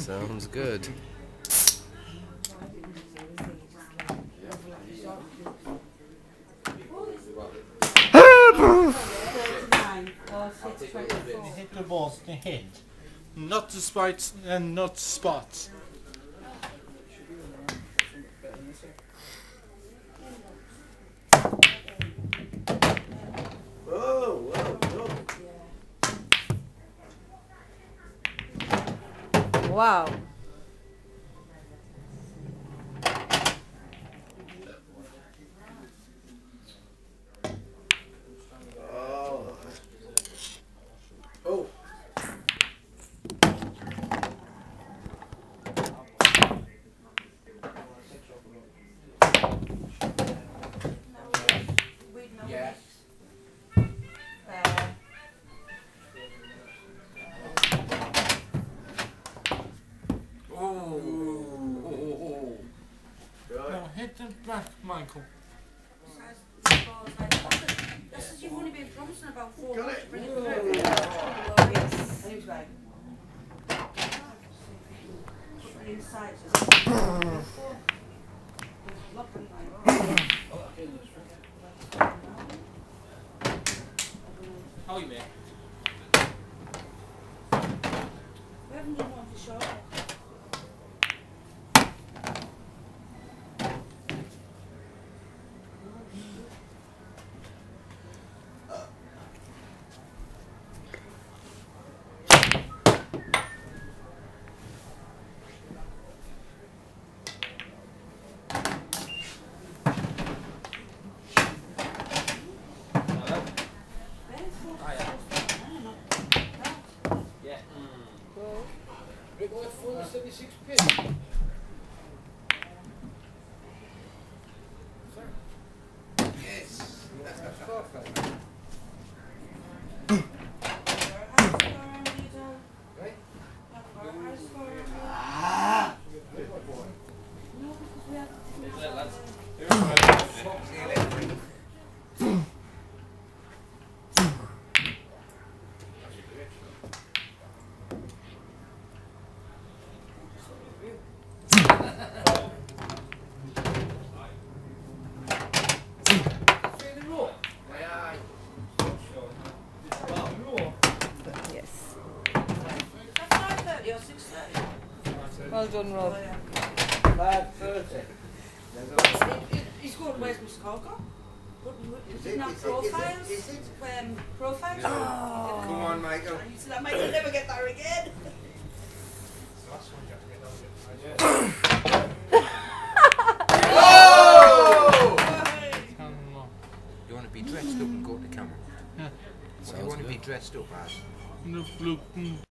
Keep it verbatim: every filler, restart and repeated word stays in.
Sounds good. Hit the balls in the head, not the spots and not spots. Whoa, whoa, whoa. Wow. Oh. Yeah. Oh. Now hit the back, Michael. This is you've only been promising about four Got months it. to bring it Whoa. through. Yes. Anyway, right. Put the inside. How you mate? We haven't done one for sure. seventy-six pin. Yes. That's perfect. Right? Ah. No, because we have Yes. that's five thirty or six thirty. Well done, Rob. five thirty. He's going, where's Mister Coco? Is Isn't it? that Is it? profiles? Is it? Um, profiles? Oh. Come on, Michael. I used to let Michael never get there again. You want to be dressed up and go to the camera? Yeah. So you want to be dressed up as? Look, look.